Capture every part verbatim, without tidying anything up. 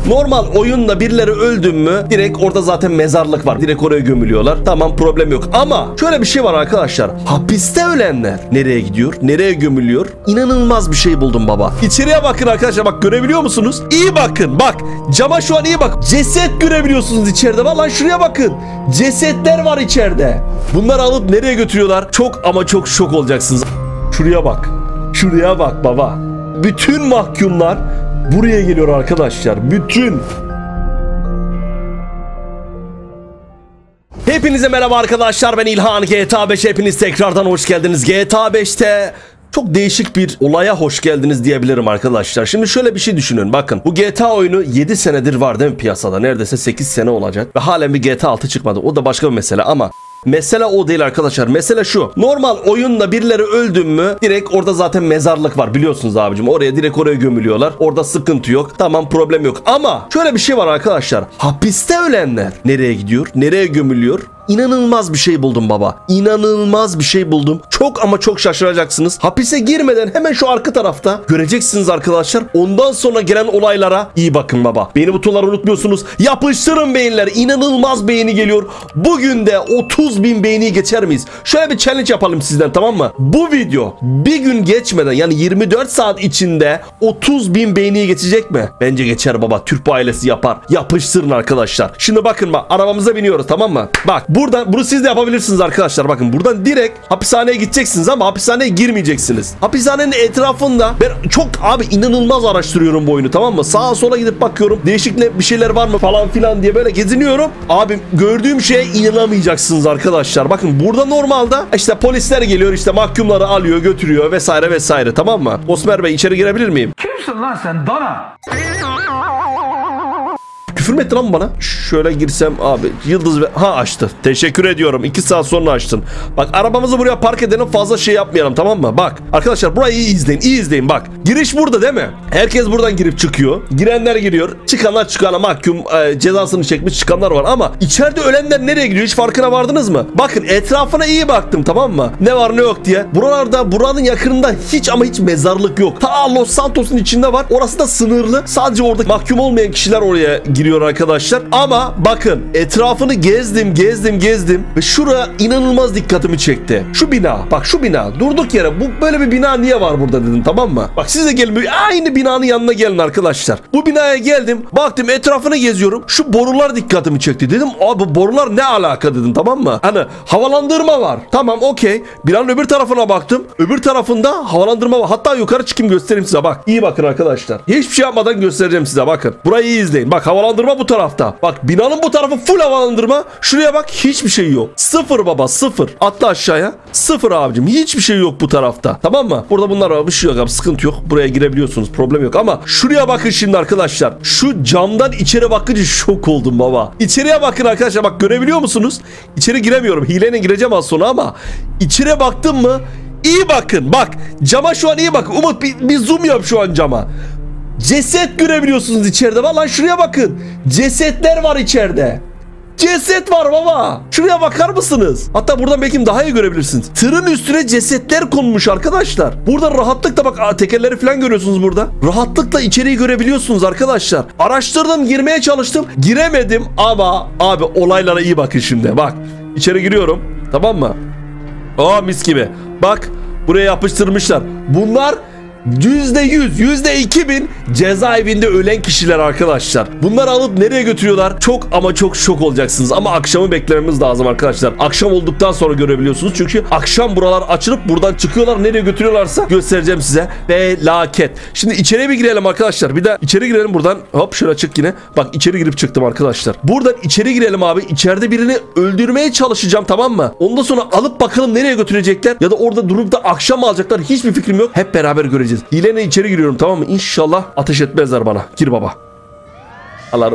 Normal oyunda birileri öldün mü direkt orada zaten mezarlık var. Direkt oraya gömülüyorlar. Tamam, problem yok. Ama şöyle bir şey var arkadaşlar. Hapiste ölenler nereye gidiyor? Nereye gömülüyor? İnanılmaz bir şey buldum baba. İçeriye bakın arkadaşlar. Bak, görebiliyor musunuz? İyi bakın. Bak. Cama şu an iyi bak. Ceset görebiliyorsunuz içeride. Vallahi şuraya bakın. Cesetler var içeride. Bunları alıp nereye götürüyorlar? Çok ama çok şok olacaksınız. Şuraya bak. Şuraya bak baba. Bütün mahkumlar buraya geliyor arkadaşlar. Bütün. Hepinize merhaba arkadaşlar. Ben İlhan. G T A beş. Hepiniz tekrardan hoş geldiniz. G T A beşte çok değişik bir olaya hoş geldiniz diyebilirim arkadaşlar. Şimdi şöyle bir şey düşünün. Bakın, bu G T A oyunu yedi senedir var değil mi piyasada? Neredeyse sekiz sene olacak. Ve halen bir G T A altı çıkmadı. O da başka bir mesele ama mesele o değil arkadaşlar. Mesele şu. Normal oyunda birileri öldün mü direkt orada zaten mezarlık var. Biliyorsunuz abicim. Oraya direkt oraya gömülüyorlar. Orada sıkıntı yok. Tamam, problem yok. Ama şöyle bir şey var arkadaşlar. Hapiste ölenler nereye gidiyor? Nereye gömülüyor? İnanılmaz bir şey buldum baba. İnanılmaz bir şey buldum. Çok ama çok şaşıracaksınız. Hapise girmeden hemen şu arka tarafta göreceksiniz arkadaşlar. Ondan sonra gelen olaylara iyi bakın baba. Beğeni butonları unutmuyorsunuz. Yapıştırın beyinler. İnanılmaz beğeni geliyor. Bugün de otuz bin beğeniyi geçer miyiz? Şöyle bir challenge yapalım sizden, tamam mı? Bu video bir gün geçmeden, yani yirmi dört saat içinde otuz bin beğeniyi geçecek mi? Bence geçer baba. Türk ailesi yapar. Yapıştırın arkadaşlar. Şimdi bakın bak, arabamıza biniyoruz, tamam mı? Bak, buradan bunu siz de yapabilirsiniz arkadaşlar. Bakın, buradan direkt hapishaneye gideceksiniz ama hapishaneye girmeyeceksiniz. Hapishanenin etrafında ben çok abi inanılmaz araştırıyorum bu oyunu, tamam mı? Sağa sola gidip bakıyorum. Değişik bir şeyler var mı falan filan diye böyle geziniyorum. Abi, gördüğüm şeye inanamayacaksınız arkadaşlar. Bakın, burada normalde işte polisler geliyor, işte mahkumları alıyor, götürüyor vesaire vesaire, tamam mı? Osmer Bey, içeri girebilir miyim? Kimsin lan sen dana? Küfür mü etti lan bana? Şöyle girsem abi, yıldız ve... Ha, açtı. Teşekkür ediyorum. iki saat sonra açtın. Bak, arabamızı buraya park edelim, fazla şey yapmayalım, tamam mı? Bak arkadaşlar, burayı iyi izleyin. İyi izleyin bak. Giriş burada değil mi? Herkes buradan girip çıkıyor. Girenler giriyor. Çıkanlar çıkana mahkum e, cezasını çekmiş çıkanlar var. Ama içeride ölenler nereye gidiyor? Hiç farkına vardınız mı? Bakın, etrafına iyi baktım, tamam mı? Ne var ne yok diye. Buralarda, buranın yakınında hiç ama hiç mezarlık yok. Ta Los Santos'un içinde var. Orası da sınırlı. Sadece orada mahkum olmayan kişiler oraya giriyor arkadaşlar. Ama bakın, etrafını gezdim gezdim gezdim ve şuraya inanılmaz dikkatimi çekti. Şu bina, bak şu bina, durduk yere bu böyle bir bina niye var burada dedim, tamam mı? Bak, siz de gelin, aynı binanın yanına gelin arkadaşlar. Bu binaya geldim, baktım, etrafını geziyorum, şu borular dikkatimi çekti. Dedim abi, borular ne alaka dedim, tamam mı? Hani havalandırma var, tamam, okey. Binanın öbür tarafına baktım, öbür tarafında havalandırma var. Hatta yukarı çıkayım göstereyim size, bak. İyi bakın arkadaşlar, hiçbir şey yapmadan göstereceğim size, bakın. Burayı iyi izleyin, bak, havalandırma bu tarafta. Bak, binanın bu tarafı full havalandırma. Şuraya bak, hiçbir şey yok. Sıfır baba, sıfır. Atla aşağıya. Sıfır abicim. Hiçbir şey yok bu tarafta. Tamam mı? Burada bunlar var. Bir şey yok abi. Sıkıntı yok. Buraya girebiliyorsunuz. Problem yok ama şuraya bakın şimdi arkadaşlar. Şu camdan içeri bakınca şok oldum baba. İçeriye bakın arkadaşlar. Bak, görebiliyor musunuz? İçeri giremiyorum. Hileyle gireceğim az sonra ama içeriye baktım mı? İyi bakın. Bak, cama şu an iyi bak. Umut, bir, bir zoom yap şu an cama. Ceset görebiliyorsunuz içeride. Vallahi şuraya bakın. Cesetler var içeride. Ceset var baba. Şuraya bakar mısınız? Hatta buradan belki daha iyi görebilirsiniz. Tırın üstüne cesetler konmuş arkadaşlar. Burada rahatlıkla bak, tekerleri falan görüyorsunuz burada. Rahatlıkla içeriği görebiliyorsunuz arkadaşlar. Araştırdım, girmeye çalıştım. Giremedim ama abi, olaylara iyi bakın şimdi. Bak, içeri giriyorum. Tamam mı? Aa, mis gibi. Bak, buraya yapıştırmışlar. Bunlar yüzde yüz, yüzde iki bin cezaevinde ölen kişiler arkadaşlar. Bunları alıp nereye götürüyorlar? Çok ama çok şok olacaksınız. Ama akşamı beklememiz lazım arkadaşlar. Akşam olduktan sonra görebiliyorsunuz. Çünkü akşam buralar açılıp buradan çıkıyorlar. Nereye götürüyorlarsa göstereceğim size. Felaket. Şimdi içeriye bir girelim arkadaşlar. Bir de içeri girelim buradan. Hop, şöyle çık yine. Bak, içeri girip çıktım arkadaşlar. Buradan içeri girelim abi. İçeride birini öldürmeye çalışacağım, tamam mı? Ondan sonra alıp bakalım nereye götürecekler. Ya da orada durup da akşam alacaklar. Hiçbir fikrim yok. Hep beraber göreceğiz. Hileyle içeri giriyorum, tamam mı? İnşallah ateş etmezler bana. Gir baba. Alarm.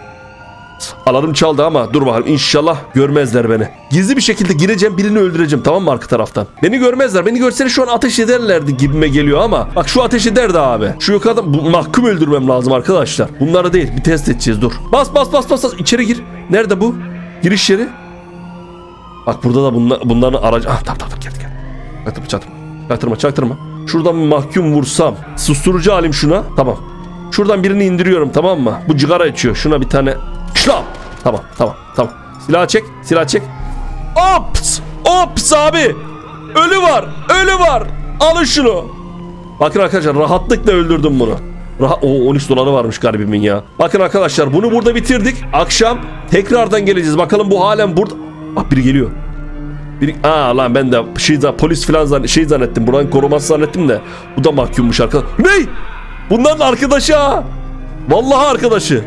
Alarm çaldı ama dur bakalım, inşallah görmezler beni. Gizli bir şekilde gireceğim, birini öldüreceğim, tamam mı, arka taraftan? Beni görmezler. Beni görsene şu an ateş ederlerdi gibime geliyor ama bak, şu ateş ederdi abi. Şu yukarıdan bu, mahkum öldürmem lazım arkadaşlar. Bunları değil, bir test edeceğiz, dur. Bas bas bas bas, bas. İçeri gir. Nerede bu? Giriş yeri. Bak, burada da bunlar, bunların aracı. Ah, tamam tamam, gel gel. Çaktırma çaktırma. Çaktırma çaktırma. Şuradan bir mahkum vursam, susturucu alayım şuna. Tamam. Şuradan birini indiriyorum, tamam mı? Bu cigara içiyor. Şuna bir tane şlap. Tamam tamam tamam. Silah çek. Silah çek. Ops. Ops abi. Ölü var. Ölü var. Alın şunu. Bakın arkadaşlar, rahatlıkla öldürdüm bunu. Rahat, o on üç doları varmış garibimin ya. Bakın arkadaşlar, bunu burada bitirdik. Akşam tekrardan geleceğiz. Bakalım bu halen burada. Ah, biri geliyor. Biri... Aa lan, ben de şey, polis falan zan... şey zannettim. Buranın koruması zannettim de. Bu da mahkummuş arkadaş. Ne? Bunların arkadaşı ha. Vallahi arkadaşı.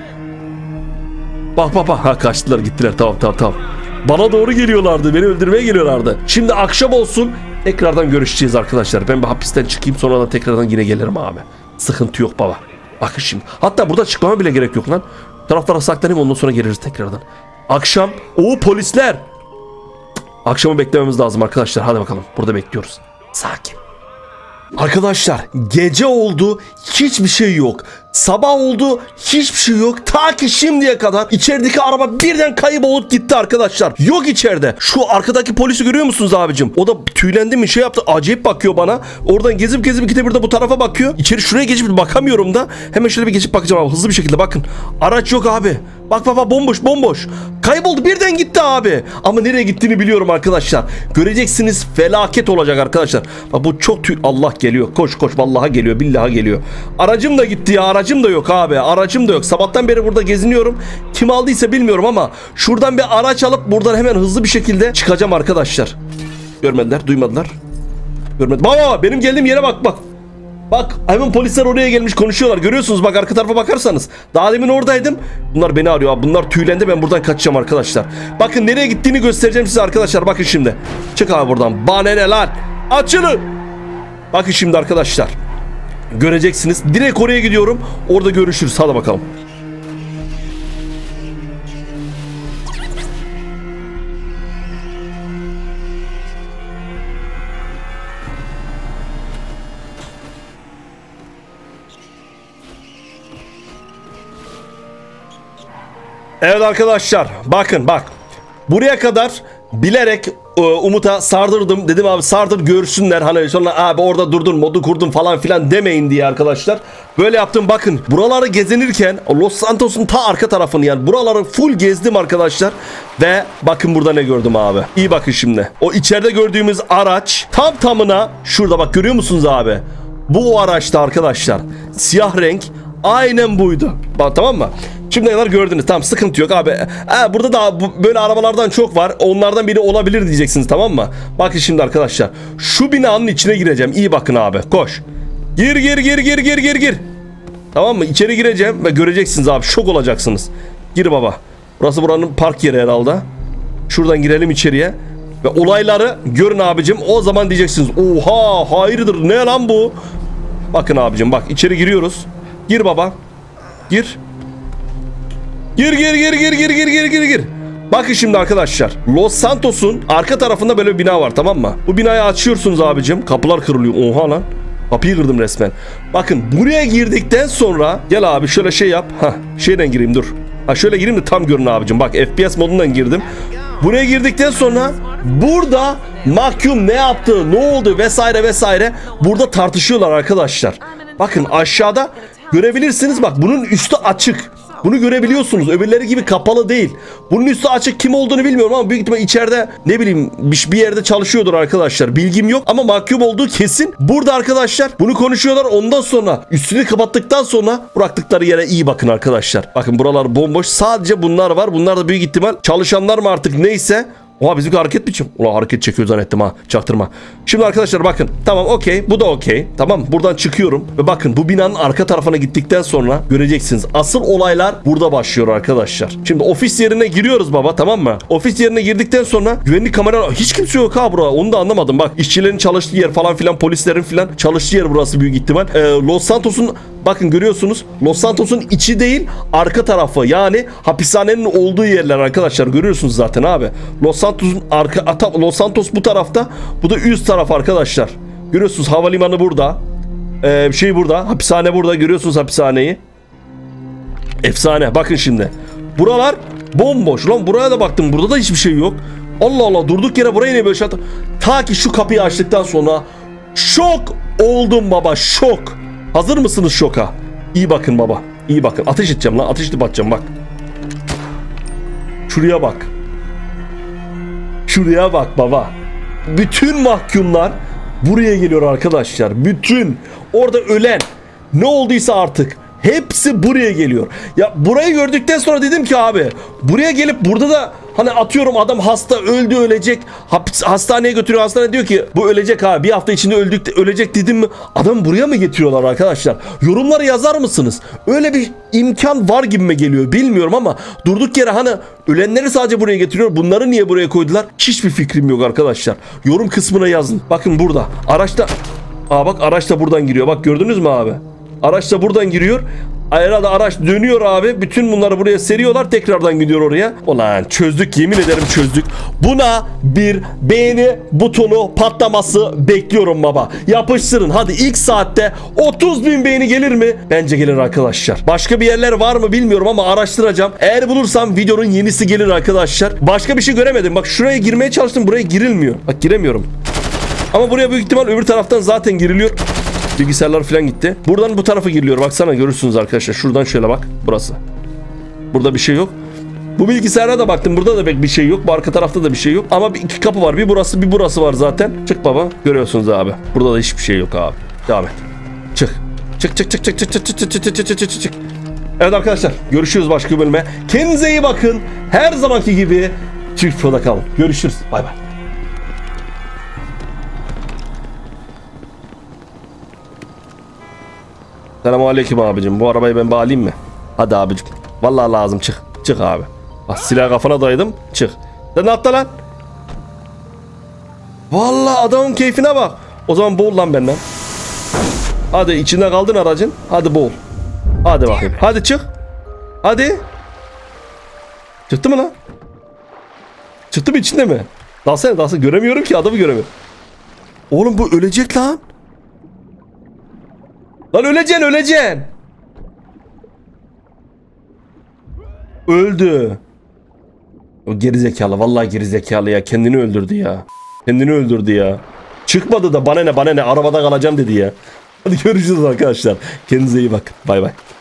Bak bak bak. Ha, kaçtılar gittiler. Tamam tamam tamam. Bana doğru geliyorlardı. Beni öldürmeye geliyorlardı. Şimdi akşam olsun. Tekrardan görüşeceğiz arkadaşlar. Ben bir hapisten çıkayım, sonra da tekrardan yine gelirim abi. Sıkıntı yok baba. Bakın şimdi. Hatta burada çıkmama bile gerek yok lan. Taraflara saklanayım, ondan sonra geliriz tekrardan. Akşam. Oo, polisler. Akşamı beklememiz lazım arkadaşlar. Hadi bakalım. Burada bekliyoruz. Sakin. Arkadaşlar, gece oldu, hiçbir şey yok. Sabah oldu, hiçbir şey yok. Ta ki şimdiye kadar içerideki araba birden kayıp olup gitti arkadaşlar. Yok içeride. Şu arkadaki polisi görüyor musunuz abicim? O da tüylendi mi, şey yaptı, acayip bakıyor bana. Oradan gezip gezip ikide bir de bu tarafa bakıyor. İçeri şuraya geçip bakamıyorum da. Hemen şöyle bir geçip bakacağım abi, hızlı bir şekilde. Bakın, araç yok abi. Bak baba, bomboş bomboş. Kayboldu, birden gitti abi. Ama nereye gittiğini biliyorum arkadaşlar. Göreceksiniz, felaket olacak arkadaşlar. Bak bu çok tüy... Allah geliyor. Koş koş, vallahi geliyor, billahi geliyor. Aracım da gitti ya, aracım da yok abi. Aracım da yok. Sabahtan beri burada geziniyorum. Kim aldıysa bilmiyorum ama şuradan bir araç alıp buradan hemen hızlı bir şekilde çıkacağım arkadaşlar. Görmediler, duymadılar. Görmediler. Baba, benim geldiğim yere bak bak. Bak, hemen polisler oraya gelmiş, konuşuyorlar. Görüyorsunuz bak, arka tarafa bakarsanız. Daha demin oradaydım. Bunlar beni arıyor abi. Bunlar tüylendi, ben buradan kaçacağım arkadaşlar. Bakın nereye gittiğini göstereceğim size arkadaşlar. Bakın şimdi. Çık abi buradan. Bana ne lan? Açılın. Bakın şimdi arkadaşlar. Göreceksiniz. Direkt oraya gidiyorum. Orada görüşürüz. Hadi bakalım. Evet arkadaşlar, bakın bak. Buraya kadar bilerek Umut'a sardırdım. Dedim abi sardır, görsünler. Hani sonra abi orada durdun, modu kurdun falan filan demeyin diye arkadaşlar. Böyle yaptım. Bakın, buraları gezinirken Los Santos'un ta arka tarafını, yani buraları full gezdim arkadaşlar. Ve bakın burada ne gördüm abi. İyi bakın şimdi. O içeride gördüğümüz araç tam tamına şurada, bak görüyor musunuz abi? Bu o araçtı arkadaşlar. Siyah renk. Aynen buydu. Bak, tamam mı? Şimdiye kadar gördünüz. Tamam, sıkıntı yok abi. Ee, burada da bu, böyle arabalardan çok var. Onlardan biri olabilir diyeceksiniz, tamam mı? Bakın şimdi arkadaşlar. Şu binanın içine gireceğim. İyi bakın abi. Koş. Gir gir gir gir gir gir gir. Tamam mı? İçeri gireceğim ve göreceksiniz abi. Şok olacaksınız. Gir baba. Burası buranın park yeri herhalde. Şuradan girelim içeriye. Ve olayları görün abicim. O zaman diyeceksiniz. Oha, hayırdır, ne lan bu? Bakın abicim, bak içeri giriyoruz. Gir baba. Gir. Gir gir gir gir gir gir gir gir gir. Bakın şimdi arkadaşlar. Los Santos'un arka tarafında böyle bir bina var, tamam mı? Bu binayı açıyorsunuz abicim. Kapılar kırılıyor. Oha lan. Kapıyı kırdım resmen. Bakın, buraya girdikten sonra gel abi şöyle şey yap. Hah, şeyden gireyim, dur. Ha, şöyle gireyim de tam görün abicim. Bak, F P S modundan girdim. Buraya girdikten sonra burada mahkum ne yaptı, ne oldu vesaire vesaire burada tartışıyorlar arkadaşlar. Bakın aşağıda görebilirsiniz, bak bunun üstü açık. Bunu görebiliyorsunuz. Öbürleri gibi kapalı değil. Bunun üstü açık, kim olduğunu bilmiyorum ama büyük ihtimal içeride ne bileyim bir yerde çalışıyordur arkadaşlar. Bilgim yok ama mahkum olduğu kesin. Burada arkadaşlar bunu konuşuyorlar. Ondan sonra üstünü kapattıktan sonra bıraktıkları yere iyi bakın arkadaşlar. Bakın buralar bomboş. Sadece bunlar var. Bunlar da büyük ihtimal çalışanlar mı artık neyse. Oha, bizimki hareket biçim. Ulan hareket çekiyor zannettim ha. Çaktırma. Şimdi arkadaşlar bakın. Tamam, okey. Bu da okey. Tamam, buradan çıkıyorum. Ve bakın bu binanın arka tarafına gittikten sonra göreceksiniz. Asıl olaylar burada başlıyor arkadaşlar. Şimdi ofis yerine giriyoruz baba, tamam mı? Ofis yerine girdikten sonra güvenlik kamera... Hiç kimse yok ha burada. Onu da anlamadım. Bak, işçilerin çalıştığı yer falan filan, polislerin filan çalıştığı yer burası büyük ihtimal. Ee, Los Santos'un... Bakın görüyorsunuz. Los Santos'un içi değil, arka tarafı. Yani hapishanenin olduğu yerler arkadaşlar. Görüyorsunuz zaten abi. Los Santos'un arka... Los Santos bu tarafta. Bu da üst taraf arkadaşlar. Görüyorsunuz, havalimanı burada. Ee, şey burada. Hapishane burada. Görüyorsunuz hapishaneyi. Efsane. Bakın şimdi. Buralar bomboş. Lan buraya da baktım. Burada da hiçbir şey yok. Allah Allah. Durduk yere buraya ne böyle şey... Ta ki şu kapıyı açtıktan sonra şok oldum baba. Şok. Hazır mısınız şoka? İyi bakın baba. İyi bakın. Ateş edeceğim lan. Ateş edip atacağım bak. Şuraya bak. Şuraya bak baba. Bütün mahkumlar buraya geliyor arkadaşlar. Bütün orada ölen ne olduysa artık hepsi buraya geliyor. Ya burayı gördükten sonra dedim ki abi buraya gelip burada da hani atıyorum adam hasta öldü ölecek hastaneye götürüyor, hastane diyor ki bu ölecek abi bir hafta içinde öldük ölecek dedim mi adam buraya mı getiriyorlar arkadaşlar? Yorumları yazar mısınız? Öyle bir imkan var gibime geliyor bilmiyorum ama durduk yere hani ölenleri sadece buraya getiriyor, bunları niye buraya koydular hiçbir fikrim yok arkadaşlar. Yorum kısmına yazın. Bakın burada araçta, aa bak araç da buradan giriyor, bak gördünüz mü abi? Araç da buradan giriyor. Herhalde araç dönüyor abi. Bütün bunları buraya seriyorlar. Tekrardan gidiyor oraya. Ulan çözdük, yemin ederim çözdük. Buna bir beğeni butonu patlaması bekliyorum baba. Yapıştırın. Hadi ilk saatte otuz bin beğeni gelir mi? Bence gelir arkadaşlar. Başka bir yerler var mı bilmiyorum ama araştıracağım. Eğer bulursam videonun yenisi gelir arkadaşlar. Başka bir şey göremedim. Bak şuraya girmeye çalıştım. Buraya girilmiyor. Bak giremiyorum. Ama buraya büyük ihtimal öbür taraftan zaten giriliyor. Bilgisayarlar falan gitti. Buradan bu tarafa giriliyor. Baksana görürsünüz arkadaşlar. Şuradan şöyle bak. Burası. Burada bir şey yok. Bu bilgisayara da baktım. Burada da pek bir şey yok. Bu arka tarafta da bir şey yok. Ama bir iki kapı var. Bir burası bir burası var zaten. Çık baba. Görüyorsunuz abi. Burada da hiçbir şey yok abi. Devam et. Çık. Çık çık çık çık çık çık çık çık çık çık çık çık çık. Evet arkadaşlar. Görüşürüz başka bir bölüme. Kendinize iyi bakın. Her zamanki gibi Çift Pro'da kalın. Görüşürüz. Bay bay. Selamünaleyküm abicim. Bu arabayı ben bağlayayım mı? Hadi abicim. Vallahi lazım, çık. Çık abi. Bak silah kafana dayadım. Çık. Sen atla lan. Vallahi adamın keyfine bak. O zaman boğul lan benden. Hadi içinde kaldın aracın. Hadi boğul. Hadi bakayım. Hadi çık. Hadi. Çıktı mı lan? Çıktı mı içinde mi? Dalsana dalsana. Göremiyorum ki, adamı göremiyorum. Oğlum bu ölecek lan. Lan öleceksin öleceksin. Öldü. O gerizekalı, vallahi gerizekalı ya, kendini öldürdü ya. Kendini öldürdü ya. Çıkmadı da bana ne bana ne arabada kalacağım dedi ya. Hadi görüşürüz arkadaşlar. Kendinize iyi bakın. Bay bay.